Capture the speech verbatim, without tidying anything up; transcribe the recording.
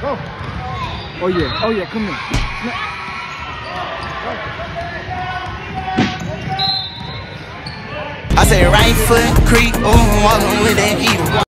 Oh yeah, oh yeah, come here. I say right foot creep, oh, walking with that heat.